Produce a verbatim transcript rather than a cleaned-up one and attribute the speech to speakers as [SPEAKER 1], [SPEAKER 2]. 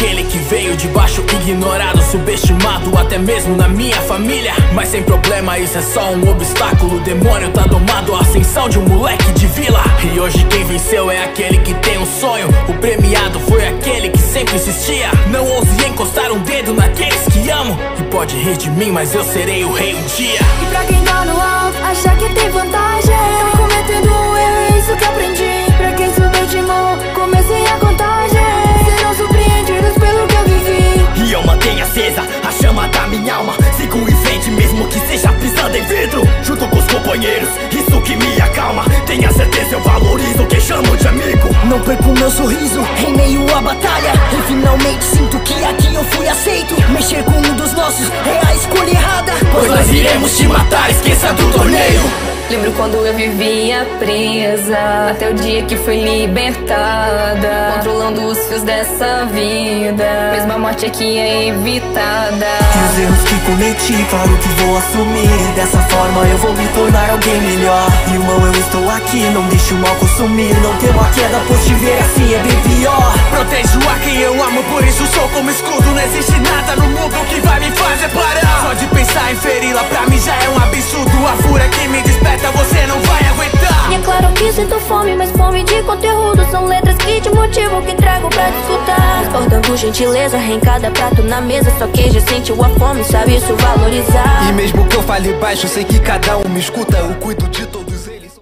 [SPEAKER 1] aquele que veio de baixo, ignorado, subestimado, até mesmo na minha família. Mas sem problema, isso é só um obstáculo. O demônio tá domado, a ascensão de um moleque de vila. E hoje quem venceu é aquele que tem um sonho. O premiado foi aquele que sempre insistia. Não ouse encostar um dedo naqueles que amo. E pode rir de mim, mas eu serei o rei um dia.
[SPEAKER 2] E pra quem tá no alto, achar que tem vantagem, tá cometendo um erro, é isso que aprendi. Pra quem subestimou, comecei a contagem. Serão surpreendidos pelo que eu vivi.
[SPEAKER 3] E eu mantenho acesa a chama da minha alma. Sigo em frente mesmo que seja pisando em vidro. Junto com os companheiros, isso que me acalma. Tenha certeza, eu valorizo quem chamo de amigo.
[SPEAKER 4] Não perco meu sorriso em meio à batalha. E finalmente sinto que aqui eu fui aceito. Mexer com um dos nossos é a escolha errada,
[SPEAKER 3] pois nós iremos te matar, esqueça do torneio.
[SPEAKER 5] Lembro quando eu vivia presa, até o dia que fui libertada, controlando os fios dessa vida, mesmo a morte aqui é evitada.
[SPEAKER 4] E os erros que cometi, claro que vou assumir. Dessa forma eu vou me tornar alguém melhor. Irmão, eu estou aqui, não deixe o mal consumir. Não temo a queda, pois te ver assim é bem pior.
[SPEAKER 1] Protejo a quem eu amo, por isso sou como escudo. Não existe nada no mundo que vai me fazer parar. Só de pensar em feri-la pra mim já é um absurdo. A fúria que me desperta você não vai aguentar.
[SPEAKER 2] E é claro que sinto fome, mas fome de conteúdo. São letras que te motivam, que trago pra te escutar. Portanto, gentileza em cada prato na mesa. Só quem já sentiu a fome sabe isso valorizar.
[SPEAKER 6] E mesmo que eu fale baixo, sei que cada um me escuta. Eu cuido de todo